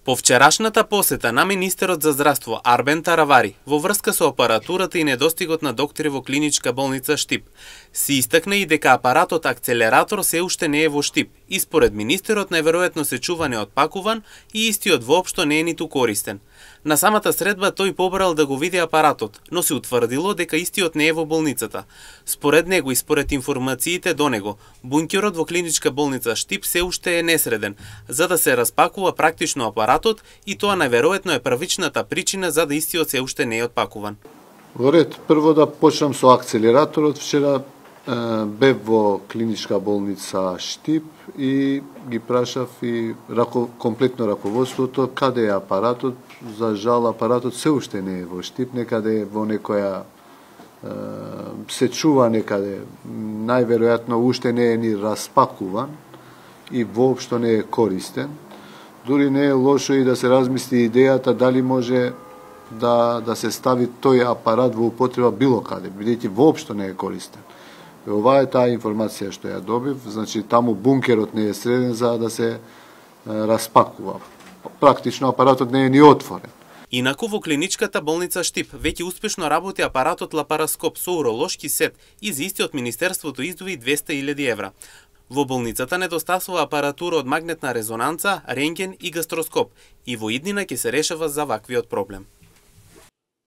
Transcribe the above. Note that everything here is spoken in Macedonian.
По вчерашната посета на министерот за здравство Арбен Таравари во врска со апаратурата и недостигот на доктори во клиничка болница Штип, се истакна и дека апаратот акцелератор се уште не е во Штип и според министерот најверојатно се чува неотпакуван и истиот воопшто не е ниту користен. На самата средба тој побрал да го види апаратот, но се утврдило дека истиот не е во болницата. Според него и според информациите до него, бункерот во клиничка болница Штип се уште е несреден, за да се распакува практично апаратот и тоа најверојатно е првичната причина за да истиот се уште не е отпакуван. Во ред, прво да почнам со акцелераторот. Вчера бев во клиничка болница Штип и ги прашав и комплетно раководството каде е апаратот. За жал апаратот се уште не е во Штип, некаде во некоја се чува некаде, најверојатно уште не е ни распакуван и воопшто не е користен. Дури не е лошо и да се размисли идејата дали може да се стави тој апарат во употреба било каде, бидејќи воопшто не е користен. Ова е таа информација што ја добив, значи таму бункерот не е среден за да се распакува. Практично апаратот не е ни отворен. Инаку во клиничката болница Штип веќе успешно работи апаратот лапароскоп со уролошки сет и за истиот министерството издвои 200.000 евра. Во болницата недостасува апаратура од магнетна резонанца, рентген и гастроскоп и во иднина ќе се решава за ваквиот проблем.